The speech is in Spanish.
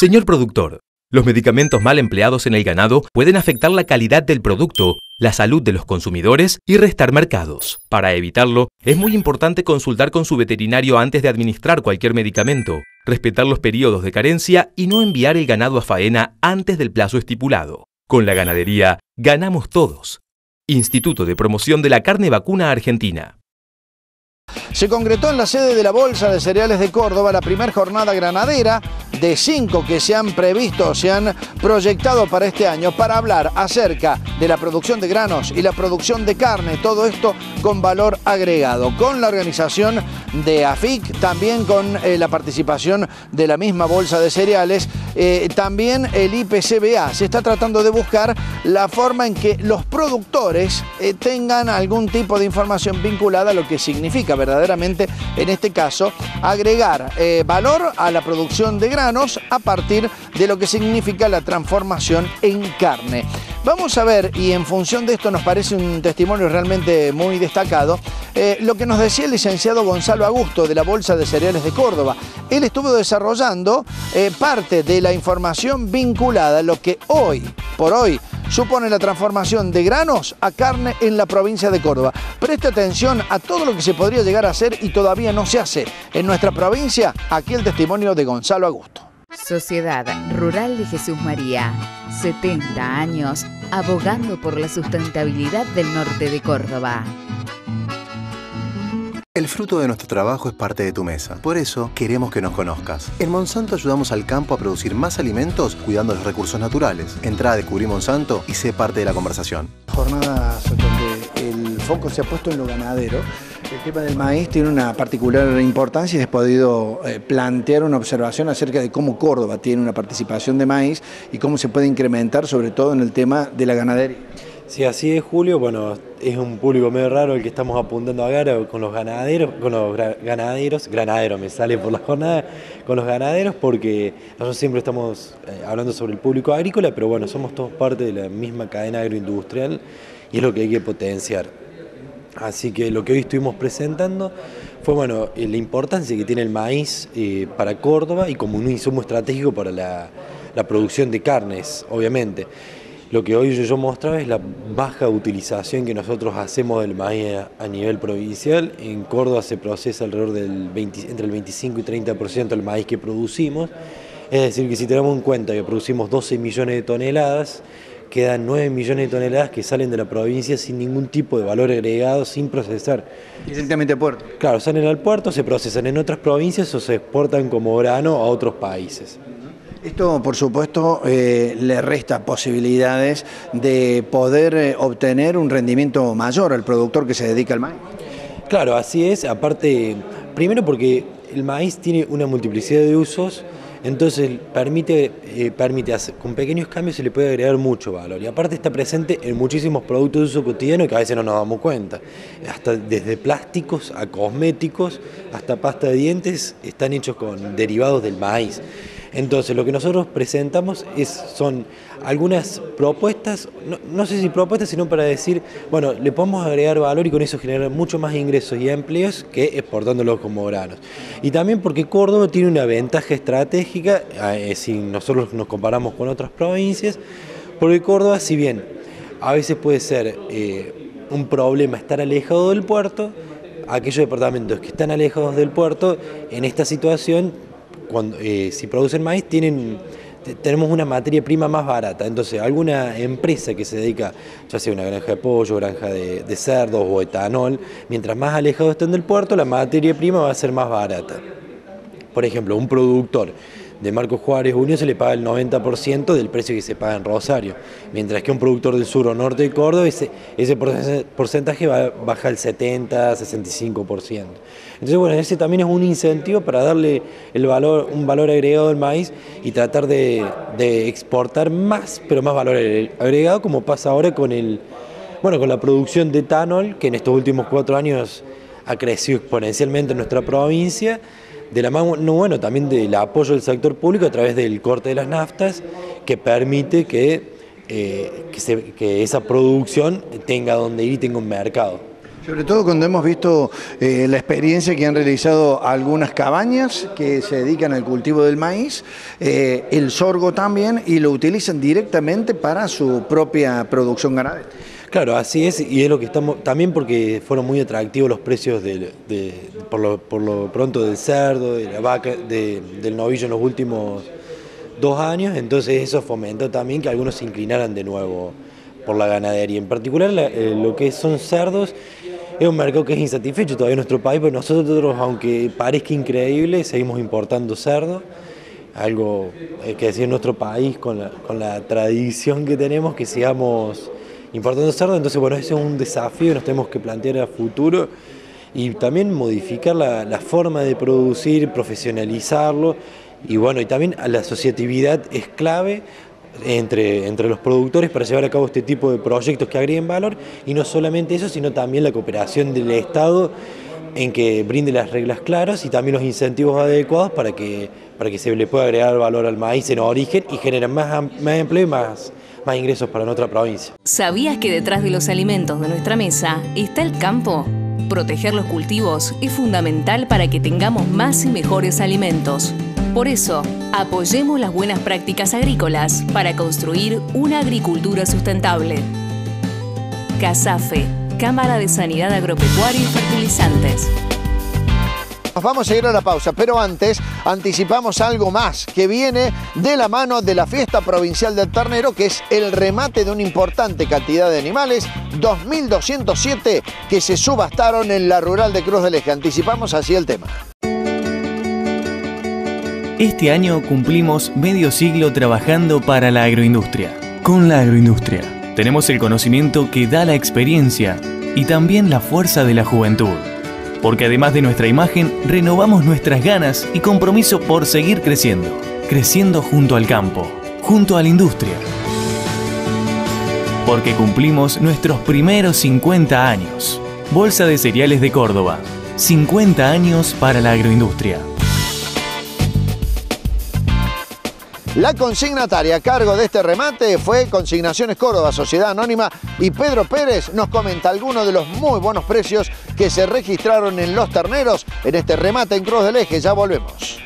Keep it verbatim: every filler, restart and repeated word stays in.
Señor productor, los medicamentos mal empleados en el ganado pueden afectar la calidad del producto, la salud de los consumidores y restar mercados. Para evitarlo, es muy importante consultar con su veterinario antes de administrar cualquier medicamento, respetar los periodos de carencia y no enviar el ganado a faena antes del plazo estipulado. Con la ganadería, ganamos todos. Instituto de Promoción de la Carne Vacuna Argentina. Se concretó en la sede de la Bolsa de Cereales de Córdoba la primera jornada granadera de cinco que se han previsto, se han proyectado para este año, para hablar acerca de la producción de granos y la producción de carne, todo esto con valor agregado, con la organización de A F I C, también con eh, la participación de la misma Bolsa de Cereales, eh, también el I P C B A. Se está tratando de buscar la forma en que los productores eh, tengan algún tipo de información vinculada a lo que significa verdaderamente, en este caso, agregar eh, valor a la producción de granos a partir de lo que significa la transformación en carne. Vamos a ver, y en función de esto nos parece un testimonio realmente muy destacado, eh, lo que nos decía el licenciado Gonzalo Augusto de la Bolsa de Cereales de Córdoba. Él estuvo desarrollando eh, parte de la información vinculada a lo que hoy, por hoy, supone la transformación de granos a carne en la provincia de Córdoba. Preste atención a todo lo que se podría llegar a hacer y todavía no se hace en nuestra provincia. Aquí el testimonio de Gonzalo Augusto. Sociedad Rural de Jesús María, setenta años abogando por la sustentabilidad del norte de Córdoba. El fruto de nuestro trabajo es parte de tu mesa. Por eso queremos que nos conozcas. En Monsanto ayudamos al campo a producir más alimentos cuidando los recursos naturales. Entrá a Descubrir Monsanto y sé parte de la conversación. Jornadas donde el foco se ha puesto en lo ganadero. El tema del maíz tiene una particular importancia y has podido eh, plantear una observación acerca de cómo Córdoba tiene una participación de maíz y cómo se puede incrementar, sobre todo en el tema de la ganadería. Sí, así es, Julio. Bueno, es un público medio raro el que estamos apuntando ahora con los ganaderos, con los ganaderos, granadero me sale por la jornada, con los ganaderos, porque nosotros siempre estamos eh, hablando sobre el público agrícola, pero bueno, somos todos parte de la misma cadena agroindustrial y es lo que hay que potenciar. Así que lo que hoy estuvimos presentando fue, bueno, la importancia que tiene el maíz eh, para Córdoba y como un insumo estratégico para la, la producción de carnes, obviamente. Lo que hoy yo mostraba es la baja utilización que nosotros hacemos del maíz a, a nivel provincial. En Córdoba se procesa alrededor del veinte, entre el veinticinco y treinta por ciento del maíz que producimos. Es decir, que si tenemos en cuenta que producimos doce millones de toneladas, quedan nueve millones de toneladas que salen de la provincia sin ningún tipo de valor agregado, sin procesar. Directamente al puerto. Claro, salen al puerto, se procesan en otras provincias o se exportan como grano a otros países. Esto, por supuesto, eh, le resta posibilidades de poder eh, obtener un rendimiento mayor al productor que se dedica al maíz. Claro, así es. Aparte, primero porque el maíz tiene una multiplicidad de usos, entonces permite, eh, permite hacer, con pequeños cambios se le puede agregar mucho valor. Y aparte está presente en muchísimos productos de uso cotidiano que a veces no nos damos cuenta. Hasta desde plásticos a cosméticos, hasta pasta de dientes, están hechos con derivados del maíz. Entonces lo que nosotros presentamos es, son algunas propuestas, no, no sé si propuestas, sino para decir, bueno, le podemos agregar valor y con eso generar mucho más ingresos y empleos que exportándolos como granos. Y también porque Córdoba tiene una ventaja estratégica, eh, si nosotros nos comparamos con otras provincias, porque Córdoba, si bien a veces puede ser eh, un problema estar alejado del puerto, aquellos departamentos que están alejados del puerto, en esta situación, Cuando, eh, si producen maíz, tienen, tenemos una materia prima más barata. Entonces, alguna empresa que se dedica, ya sea una granja de pollo, granja de, de cerdos o etanol, mientras más alejados estén del puerto, la materia prima va a ser más barata. Por ejemplo, un productor de Marcos Juárez Unión se le paga el noventa por ciento del precio que se paga en Rosario, mientras que un productor del sur o norte de Córdoba, ese, ese porcentaje va, baja al setenta, sesenta y cinco por ciento. Entonces, bueno, ese también es un incentivo para darle el valor, un valor agregado al maíz y tratar de, de exportar más, pero más valor agregado, como pasa ahora con, el, bueno, con la producción de etanol, que en estos últimos cuatro años ha crecido exponencialmente en nuestra provincia, de la mano, bueno, también del apoyo del sector público a través del corte de las naftas, que permite que, eh, que, se, que esa producción tenga donde ir y tenga un mercado. Sobre todo cuando hemos visto eh, la experiencia que han realizado algunas cabañas que se dedican al cultivo del maíz, eh, el sorgo también, y lo utilizan directamente para su propia producción ganadera. Claro, así es, y es lo que estamos, también porque fueron muy atractivos los precios de, de, por, lo, por lo pronto del cerdo, de la vaca, de, del novillo en los últimos dos años, entonces eso fomentó también que algunos se inclinaran de nuevo por la ganadería. En particular la, eh, lo que son cerdos es un mercado que es insatisfecho todavía en nuestro país, pero nosotros, aunque parezca increíble, seguimos importando cerdo, algo eh, que decir en nuestro país con la, con la tradición que tenemos, que sigamos importando cerdo. Entonces bueno, ese es un desafío que nos tenemos que plantear a futuro y también modificar la, la forma de producir, profesionalizarlo, y bueno, y también la asociatividad es clave Entre, entre los productores para llevar a cabo este tipo de proyectos que agreguen valor, y no solamente eso, sino también la cooperación del Estado en que brinde las reglas claras y también los incentivos adecuados para que, para que se le pueda agregar valor al maíz en origen y generen más, más empleo y más, más ingresos para nuestra provincia. ¿Sabías que detrás de los alimentos de nuestra mesa está el campo? Proteger los cultivos es fundamental para que tengamos más y mejores alimentos. Por eso, apoyemos las buenas prácticas agrícolas para construir una agricultura sustentable. CASAFE, Cámara de Sanidad Agropecuaria y Fertilizantes. Nos vamos a ir a la pausa, pero antes anticipamos algo más que viene de la mano de la Fiesta Provincial del Ternero, que es el remate de una importante cantidad de animales, dos mil doscientos siete que se subastaron en la rural de Cruz del Eje. Anticipamos así el tema. Este año cumplimos medio siglo trabajando para la agroindustria. Con la agroindustria tenemos el conocimiento que da la experiencia y también la fuerza de la juventud. Porque además de nuestra imagen, renovamos nuestras ganas y compromiso por seguir creciendo. Creciendo junto al campo, junto a la industria. Porque cumplimos nuestros primeros cincuenta años. Bolsa de Cereales de Córdoba. cincuenta años para la agroindustria. La consignataria a cargo de este remate fue Consignaciones Córdoba, Sociedad Anónima, y Pedro Pérez nos comenta algunos de los muy buenos precios que se registraron en los terneros en este remate en Cruz del Eje. Ya volvemos.